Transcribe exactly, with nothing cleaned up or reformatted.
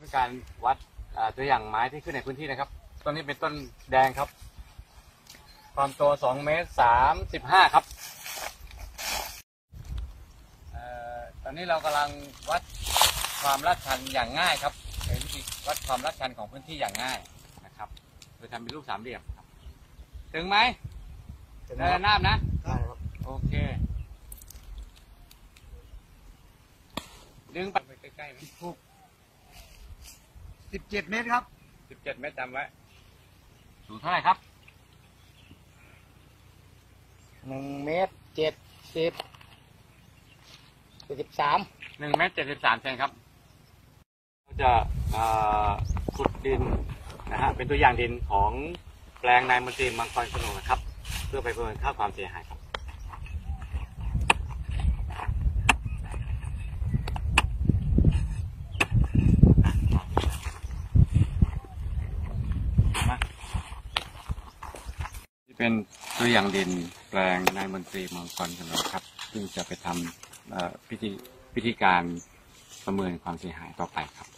เป็นการวัดตัวอย่างไม้ที่ขึ้นในพื้นที่นะครับต้นนี้เป็นต้นแดงครับความโตสองเมตรสามสิบห้าครับตอนนี้เรากำลังวัดความลาดชันอย่างง่ายครับเป็นวิธีวัดความลาดชันของพื้นที่อย่างง่ายนะครับโดยทำเป็นรูปสามเหลี่ยมครับถึงไหมเดินหน้านะโอเคดึงไปใกล้ๆไหมถูกสิบเจ็ดเมตรครับสิบเจ็ดเมตรจำไว้สูงเท่าไหร่ครับหนึ่งเมตรเจ็ดสิบเจ็ดสิบสามหนึ่งเมตรเจ็ดสิบสามเซนครับเราจะขุดดินนะฮะเป็นตัวอย่างดินของแปลงนายมนตรีมังกรขนงนะครับเพื่อไปประเมินค่าความเสียหายครับที่เป็นตัวอย่างดินแปลงนายมนตรีมังกรขนงครับซึ่งจะไปทำพิธีพิธีการประเมินความเสียหายต่อไปครับ